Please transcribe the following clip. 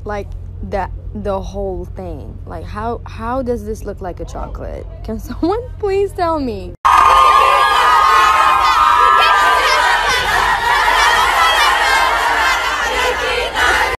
like the whole thing. Like how does this look like a chocolate? Can someone please tell me?